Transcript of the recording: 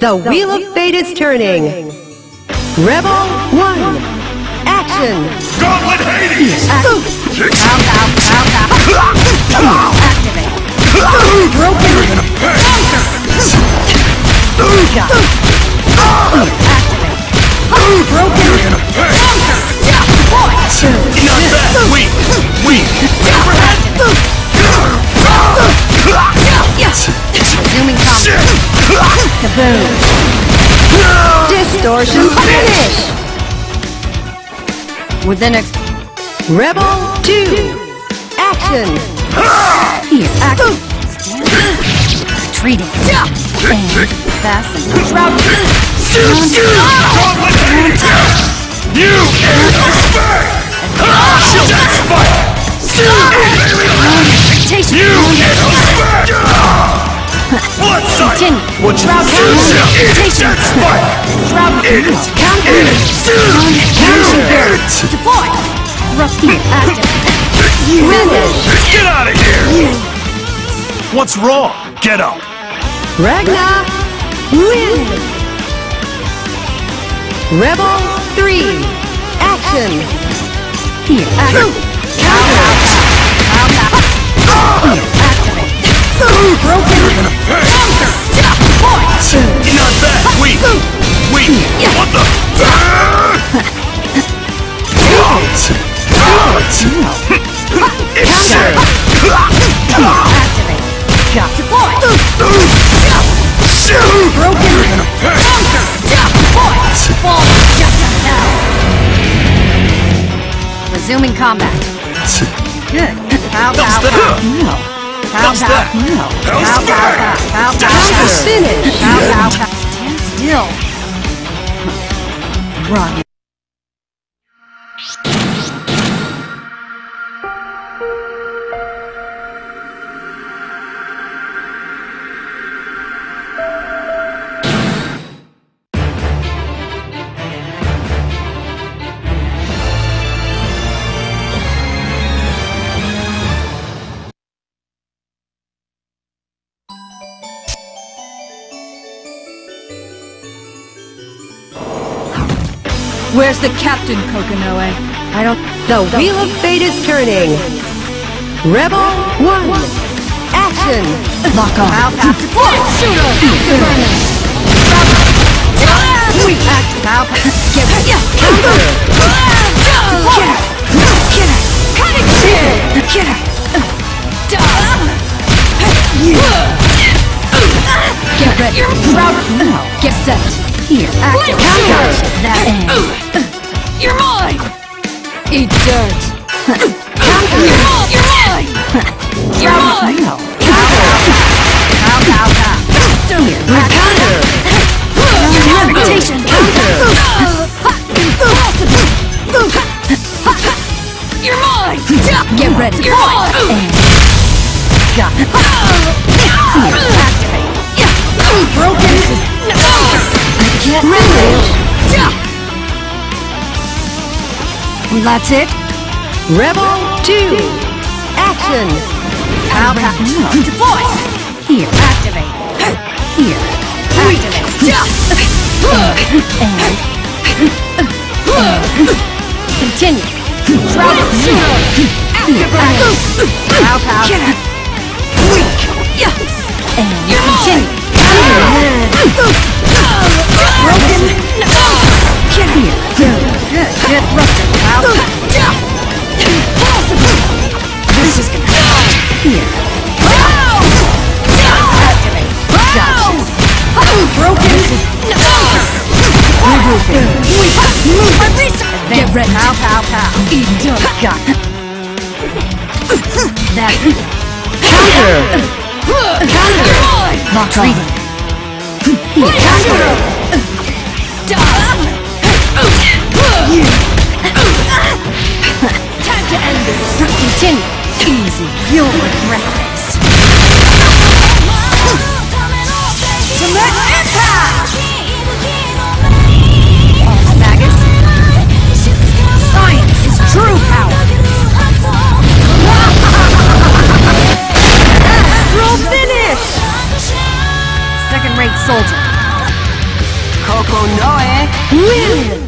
The Wheel of Fate is turning. Rebel 1. Action. Gauntlet Hades! Activate. Broken. You're gonna pay! Activate. Broken. You're gonna pay! Not bad! Weak! Weak! Resuming combat. Kaboom. Distortion finish. Within Rebel 2. Action. Here. Active. Retreating. And fasten. Shroud. Gauntlet Hades! You expect! Death Spike! Expectation. You expect! Blood Sight! Continue. What you Shroud. do? Expectation. Death Spike! Shroud. It! Counter. You! Deploy. Roughly active. Get out of here! What's wrong? Get up! Ragnar win. Rebel 3. Action. Here. Active. Activate. Broken. You're gonna pay! Not bad! Weak! Weak! What the? Activate. Got deploy. Broken. You're gonna pay! Deploy. Fall. Just now. Resuming combat. Good. Pow, pow, How's that? pow. No. Pow, How's pow, that? pow. How's Pow, pow, that? pow. Pow, pow, Dash pow. this. Finish. Pow, pow, pow. Stand still. Run. Where's the captain, Kokonoe? I don't... The Wheel of Fate is turning. Rebel 1. Action. Lock on. Pow, pow, deploy! Shooter! Burning! We act! Pow, pow! Get ready! Counter. Get her. Get her. Cutting! Get her. Get ready. Shroud! Now. Get set. Here. Active. Counter. That end. You're mine! Eat dirt! Counter. You're mine! You're mine! Now. Pow, pow, pow! Here. Counter. Expectation. You're mine! Get ready. You're mine! And got it. Here. Activate. Broken. Get ready. That's it. Rebel 2. Action. Pow, pow. Deploy. Here. Activate. Here. Activate. And continue. Shroud. Here. Activate. Pow, pow. Weak. And continue. Broken. Get here. Good. Good. Thruster. Pow, pow. This is gonna here. Activate. Gotcha. Broken. Get ready. Pow, pow, pow. Eat dirt. Got it. That. Counter. Lock on. Here. Counter. Time to end this. Continue. Easy. You'll regret this. Ultimate impact! Magus. Science is true power. Astral finish. Second-rate soldier. Win!